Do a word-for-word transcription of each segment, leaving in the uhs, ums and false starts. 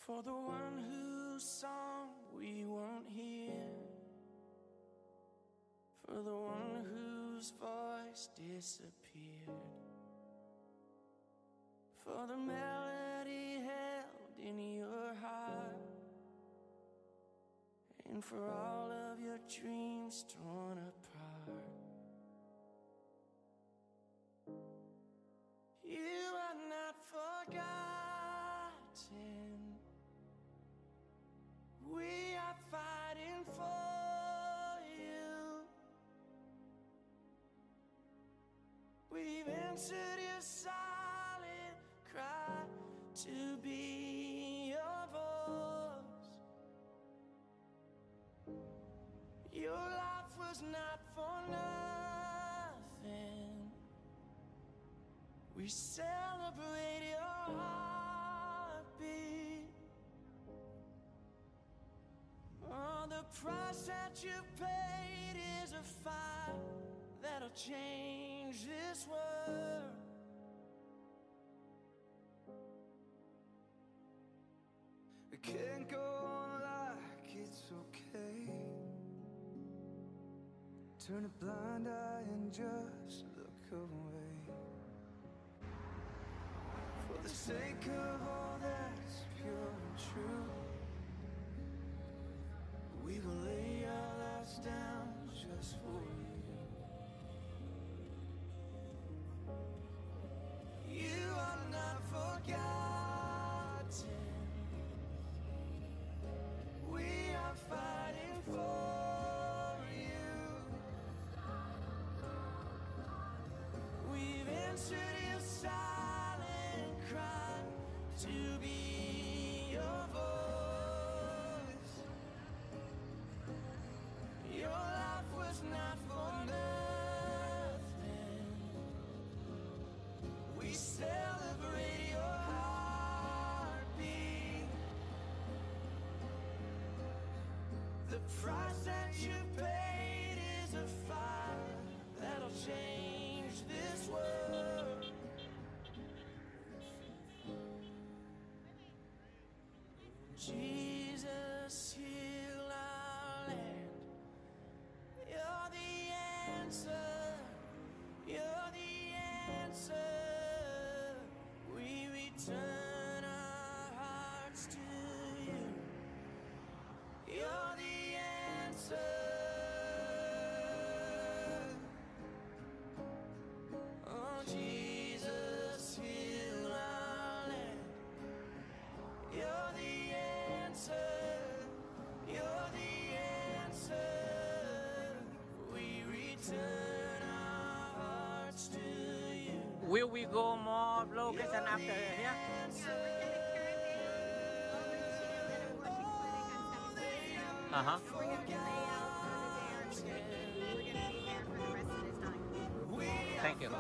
For the one whose song we won't hear, for the one whose voice disappeared, for the melody held in your heart, and for all of your dreams torn apart. You are not forgotten. We are fighting for you. We've answered your silent cry to be your voice. Your life was not for nothing. We celebrate your heartbeat. Oh, the price that you paid is a fire that'll change this world. We can't go on like it's okay. Turn a blind eye and just look away. For the sake of all that's pure and true, we will lay our lives down just for you. You are not forgotten. We are fighting for you. We've answered your silent cry to be your voice. Your life was not for nothing. We celebrate your heartbeat. The price that you paid is a fire that'll change this world. Jesus, heal our land. You're the answer. You're the answer. We return our hearts to you. You're the answer. Oh, Jesus, heal our land. You're the answer. You're the answer. We return our hearts to you. Will we go more location after here? Yeah, we're going to carry them over to an abortion clinic on seven thirty. Uh-huh. So we're going to lay out for the day on the weekend. We're going to be there for the rest of the time. Thank you.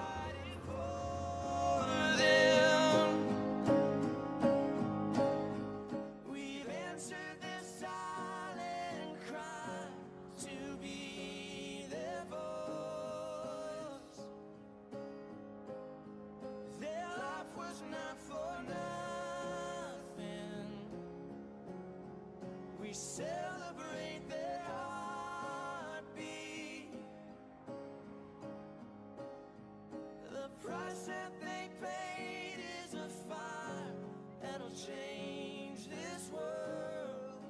We've answered this silent cry to be their voice. Their life was not for nothing. We celebrate their heartbeat. The price that they paid is a fire that'll change this world.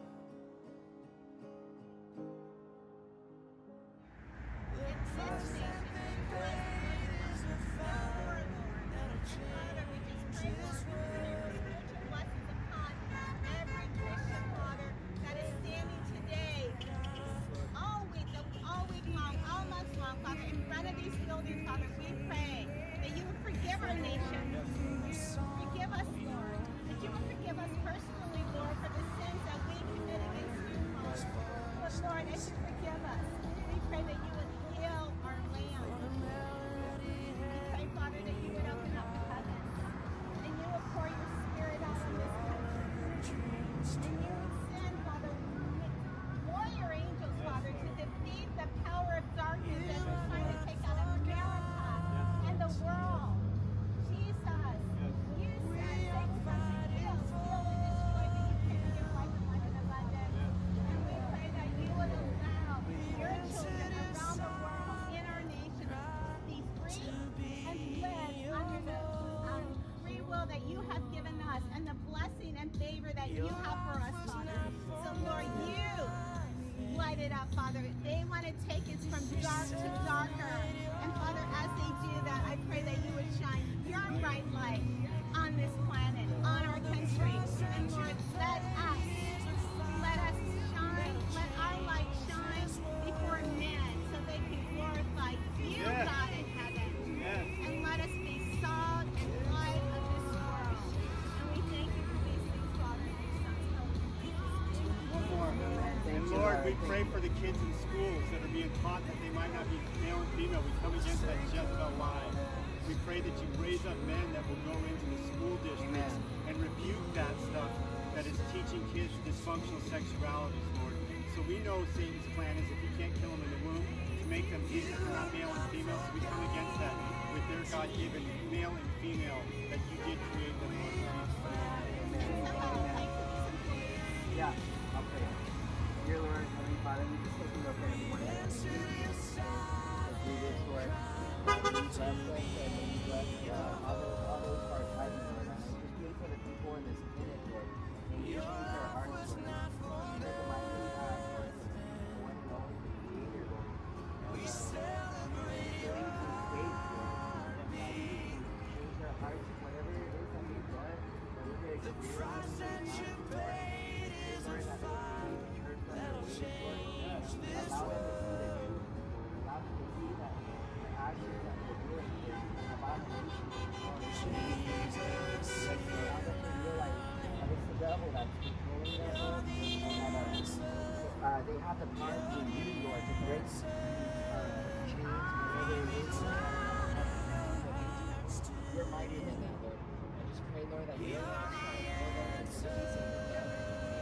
The price that they paid is a fire that'll Father, we just change pray, this Lord, for your world. spiritual blessings upon every Christian, Father, that is standing you have for us, Father. So, Lord, you light it up, Father. They want to take us from dark to darker. And, Father, as they do that, I pray that you would shine your bright light on this planet, on our country. And, Lord, let us, let us shine, let our light shine before men so they can glorify you, Yes. God, in heaven. Yes. And let us be salt and light of this world. And we thank you for these things, Father, in your son's holy name. One more. And Lord, we pray for the kids in schools that are being taught that they might not be male and female. We come against that Jezebel lie. We pray that you raise up men that will go into the school districts and rebuke that stuff that is teaching kids dysfunctional sexualities, Lord. So we know Satan's plan is if you can't kill them in the womb, to make them Jesus are not male and female. So we come against that with their God-given male and female that you did create them, Lord. Yeah, I'll pray. Dear Lord, Heavenly Father, we just take a look at everyone that is do this, Lord. You bless us and you bless uh, all those, all those who are tithing, Lord. And I just pray for the people in this minute, Lord. And you just use their hearts, Lord. You know the mind they have, Lord. The one and only Creator, Lord. We celebrate your faith, Lord. And that you change their hearts, whatever it is that they've done, that we're going to experience in the paid is a fire that'll change this world. Allow them to see that the actions that they're doing is an abomination. Jesus, Allow them to realize that it's the devil that's controlling their home and that uh, uh, they have the power to you, Lord, to break uh, chains, whatever it is. You're mightier than that, Lord. I just pray, Lord, that you will not try to know them and to see them again.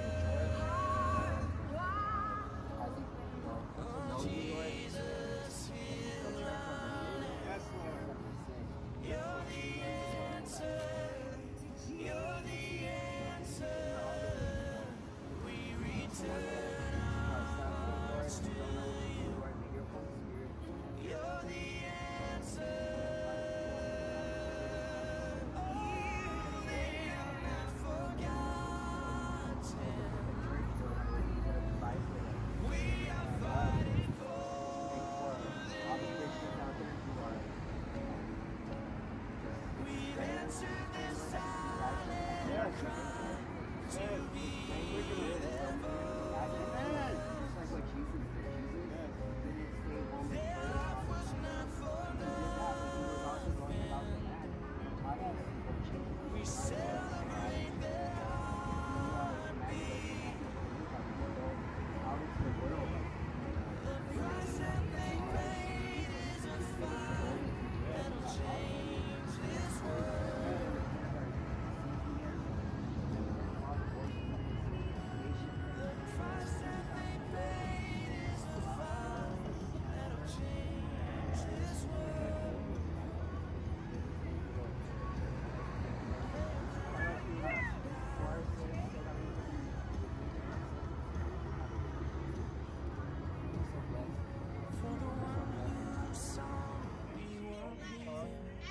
Jesus, Yes, Lord. you're the answer. You're the answer. We return our hearts to you. You're the answer. Oh, they are not forgotten. We are fighting for We've answered this silent cry to be their voice. Their love was not for nothing. We celebrate their heartbeat. The price that they paid is a fire that'll change this world. The price that they paid is a fire that'll change this world. For the one who saw we won't hear.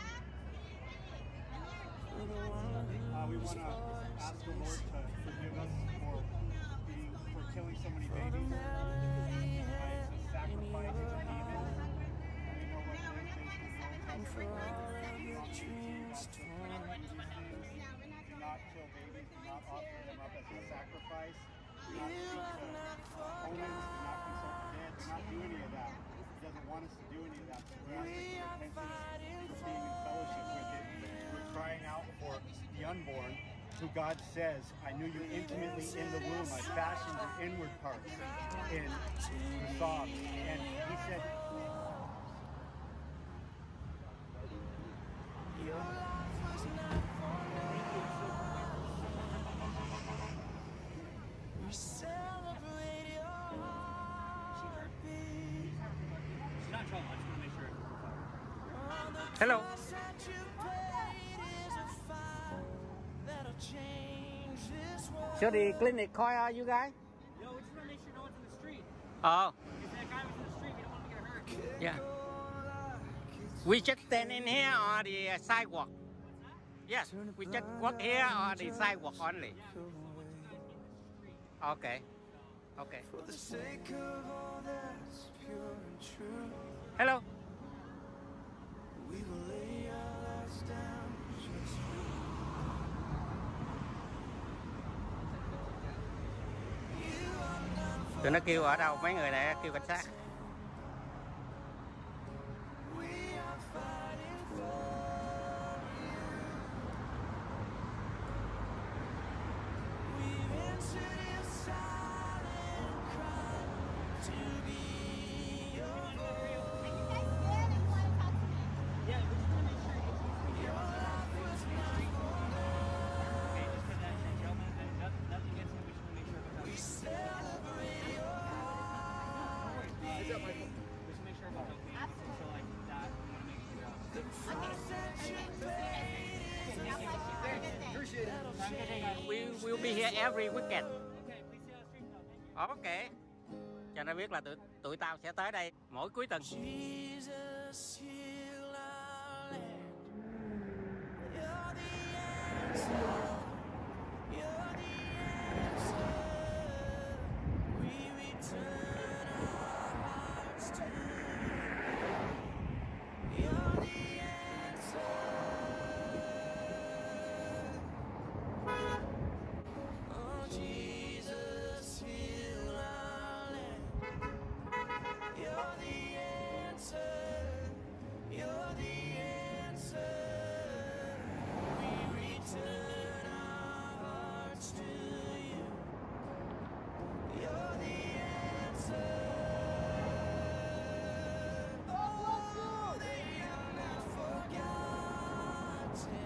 For the one who Uh, we want to ask the Lord to forgive us for being for killing so many babies. Uh, it's a sacrifice, it's an evil. And we know what it is based on the Old and for Testament. all of your Do dreams torn. not kill babies. Do not offer them up as a sacrifice. Do not You speak have to not opponents. Do not consult the dead. Do not do any of forgotten. that. He doesn't want us to do any of that. So we ask We for are repentance fighting for being in fellowship with it. We're crying out for the unborn, who God says, I knew you intimately in the womb. I fashioned your inward parts in the sob. And he said, Your life was not for nothing. We celebrate your heartbeat. She's not in trouble. I just want to make sure. Oh, the Hello. price that you paid is a fire that'll change this world. So the clinic call are you guys? Yo, we just want to make sure no one's in the street. Oh, If that guy was in the street, we don't want him to get hurt. yeah. We just stand in here on the sidewalk. Yes, we just walk here on the sidewalk only. Yeah, we just want to Okay. Okay. For the sake of all that's pure and true, Hello. we will lay our lives down just for you. You are not Tụi nó kêu ở đâu? Mấy người này kêu cảnh sát. we are fighting for you. We've answered your silent cry to be your voice. Are you guys scared or you want to talk to me? Yeah, we just want to make sure it's Your life was not for okay. Just for that gentleman, nothing, nothing against him. We just want to make sure about we that. celebrate your heartbeat. Just make sure about helping. So like that, we want to make sure. The price that you paid is God bless you. Have a good day. Appreciate it. Have a good day, guys. We will be here every weekend. Okay, please stay on the street though. Thank you. Ok. Cho nó biết là tụi tụi tao sẽ tới đây mỗi cuối tuần. Jesus, heal our land. You're the answer. You're the answer. We return our hearts to you. You're the answer. Oh, Jesus, heal our land. You're the answer. You're the answer. We return our hearts to you. You're the answer. Oh, they are not forgotten.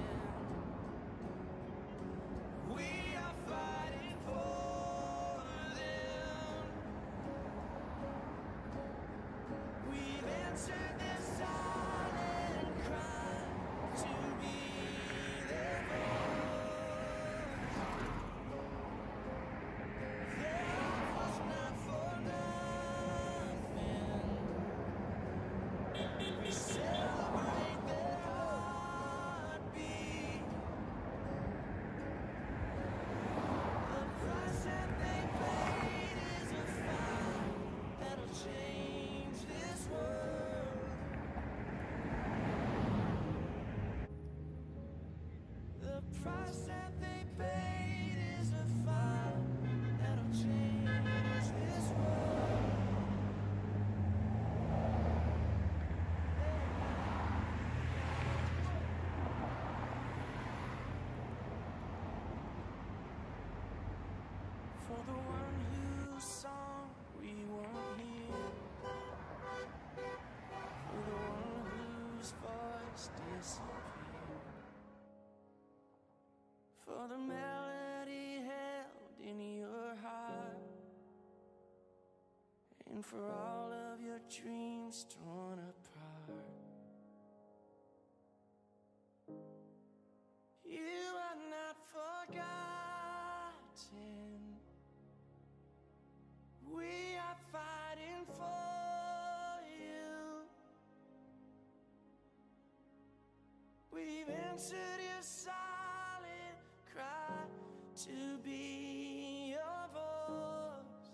We are fighting for them. We've answered their silent cry to be their voice. Their life was not for nothing. We celebrate their heartbeat. The price that they paid is a fire that'll change this world. The price that they paid is a fire that'll change this world. For the one whose song we won't hear, for the one whose voice disappeared, for the melody held in your heart, and for all of your dreams torn apart. You are not forgotten. We are fighting for you. We've answered your silent cry to be your voice.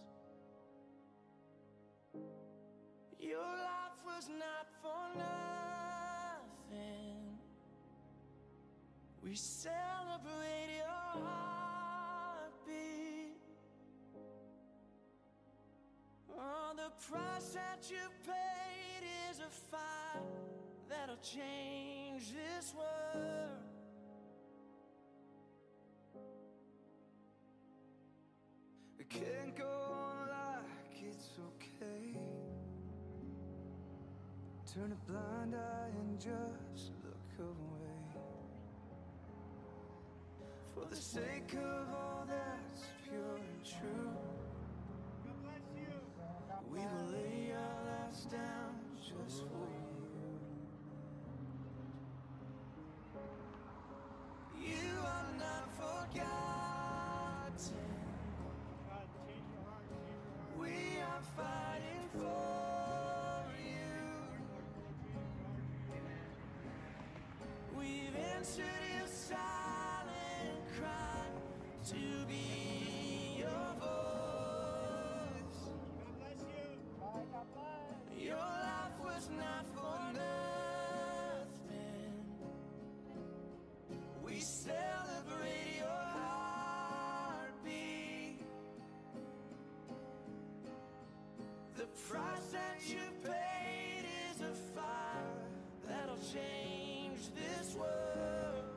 Your life was not for nothing. We celebrate your heartbeat. Oh, the price that you paid is a fire that'll change this world. It can't go on like it's okay. Turn a blind eye and just look away. For the sake of all that's pure and true, we will lay our lives down just for you. You are not forgotten. We are fighting for you. We've answered your silent cry to be voice. God bless you. Bye, God bless. Your life was not for nothing. We celebrate your heartbeat. The price that you paid is a fire that'll change this world.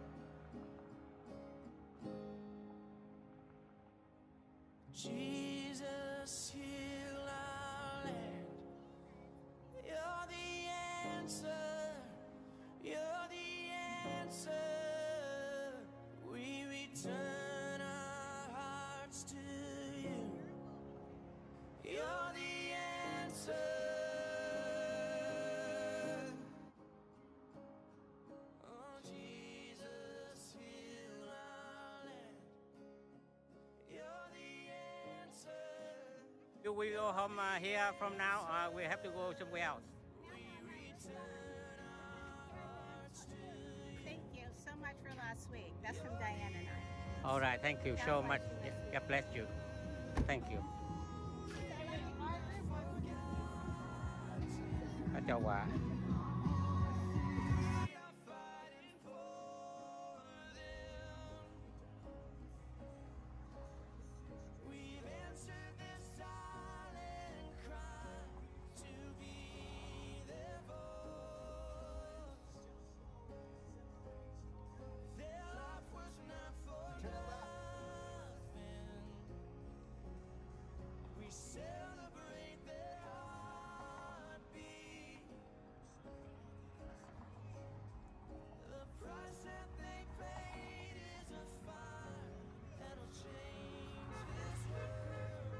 Jesus, heal our land. You're the answer. You're the answer. We return our hearts to you. You're the answer. Oh, Jesus, heal our land. You're the answer. You will go home uh, here from now, or we have to go somewhere else? Thank you so much for last week. That's from Diane and I. All right, thank you so God much. bless you. God bless you. Thank you. พระเจ้าว่า We've answered this silent cry to be their voice. Their life was not for nothing. We celebrate their heartbeat. The price that they paid is a fire that'll change this world.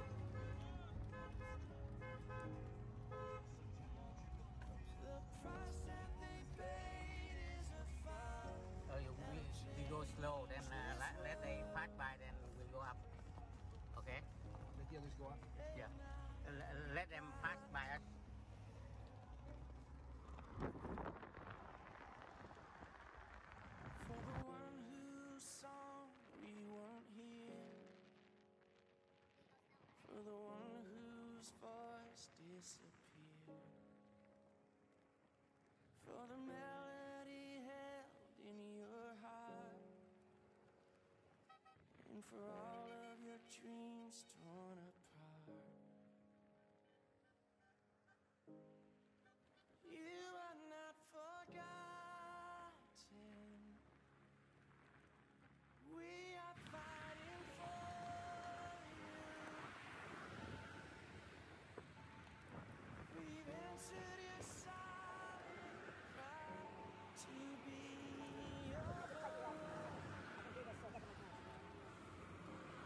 The price that they paid is a fire. Uh, we, we go slow, then uh, let, let they pass by, then we go up. Okay? Let the others go up. Yeah. Let, let them pass by us. For the one whose song we won't hear, for the one whose voice disappeared, for the melody held in your heart, and for all of your dreams torn apart. You are not forgotten. We are fighting for you. We've answered your silent cry to be your voice.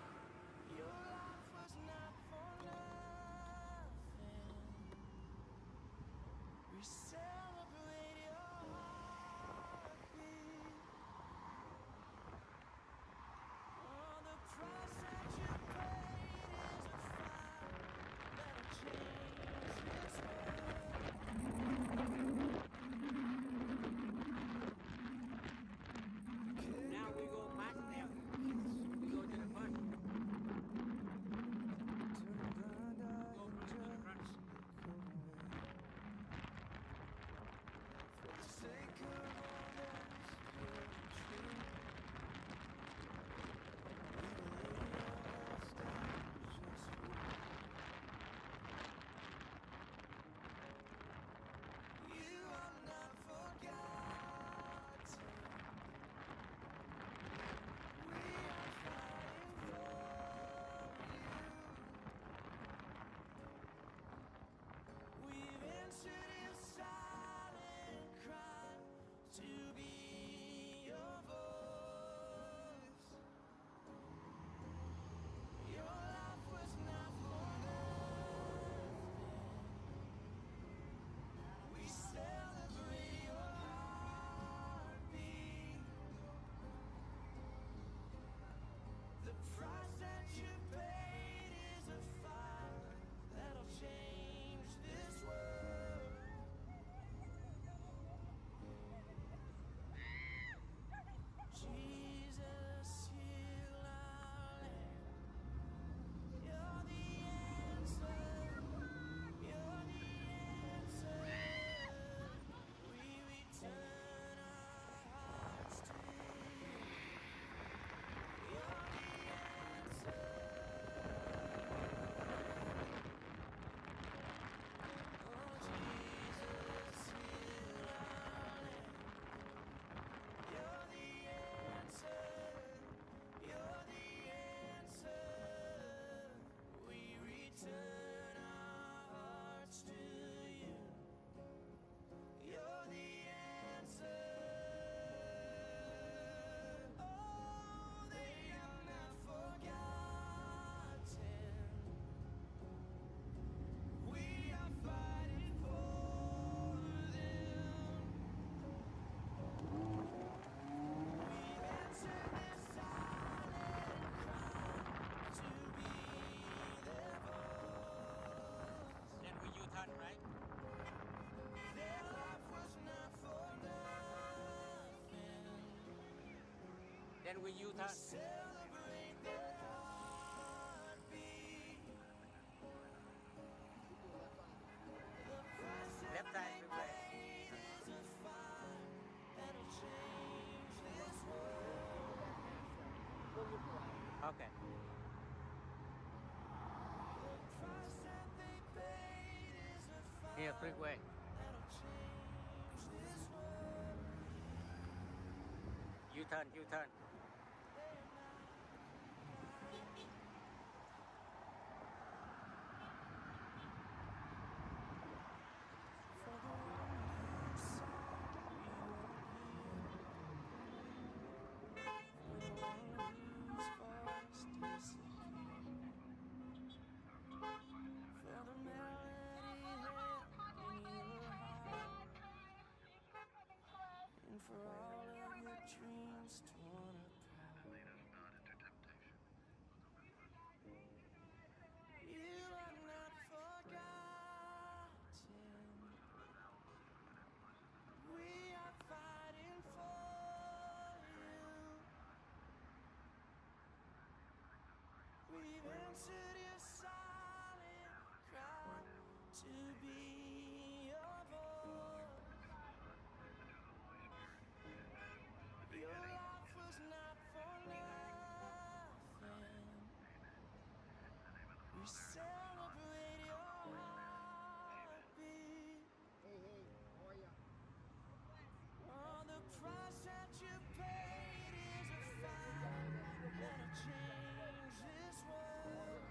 then we U-turn. Celebrate their heartbeat. The price that Left side, they freeway. paid is a fire that'll change this world. Okay. The price that they paid is a fire Here, freeway. that'll change this world. U-turn, U-turn. For the one who saw we were here, for the one whose voice disappeared, for the melody held in your heart, and for all of your dreams torn apart. You are not forgotten. We are fighting for you. We've answered your silent cry to be your voice. Your life was not for nothing. We celebrate your heartbeat. Hey, hey, how are ya? Oh, the price that you paid is a fire that'll change this world.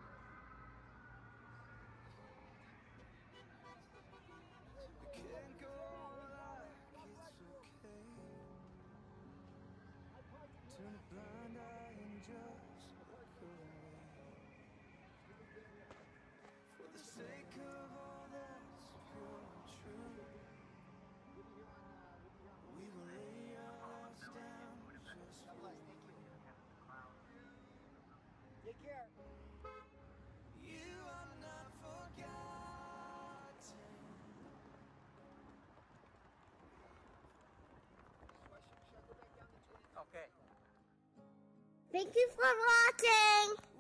We can't go like it's okay. Turn a blind eye and just look away. For the sake of all that's pure and true, we will lay our lives down just for you. Take care. You are not forgotten. Okay. Thank you for watching.